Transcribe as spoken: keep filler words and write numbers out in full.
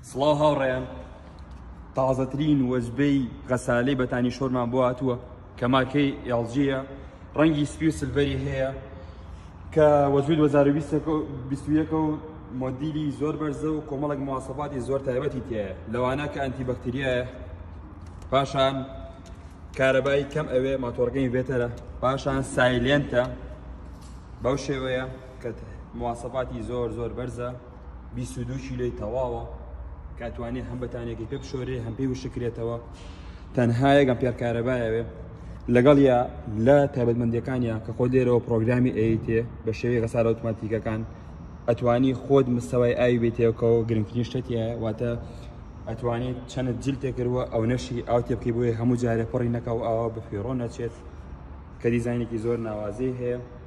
سڵاو هاوڕێیان، تازەترین وەجبەی غەسالەی بەتانی شۆرمان بۆ هاتووە کە مارکەی ئێڵجیە، ڕەنگی سپی و سلڤەری هەیە کە وەجبەی دوو هەزار و بیست و یەک و مۆدیلی زۆر بەرزە و کۆمەڵێک مواسەفاتی زۆر تایبەتی تێیە، لەوانە کە ئەنتیبەکتریایە، پاشان کارەبایی کەم ئەوێ ماتۆڕەکەی بێتەرە، پاشان سایلێنتە بەو شێوەیە کە مواسەفاتی زۆر زۆر بەرزە، بیست و دوو کیلۆی تەواوە کاتوانێت هەم بەتانێکی پێ بشۆرێ هەم پێی وشکرێتەوە، تەنها یەک ئەمپێر کارەبایەوێ لەگەڵ یا لە تایبەتمەندیەکانیان کە خۆ لێرەوە پرۆگرامی ئەیتێ بە شێوەی غەسالە ئۆتۆماتیکەکان ئەتوانی خۆت مستەوای ئاوی بێتێکەوە گرنگترین شتێکیە، واتە ئەتوانیت چەند جل تێکردووە ئەو نەشی ئاو تێ بکەی بۆیە هەموو جارێ پڕی نەکە و ئاوا بە فێڕۆ نەچێت کە دیزاینێکی زۆر ناوازەی هەیە.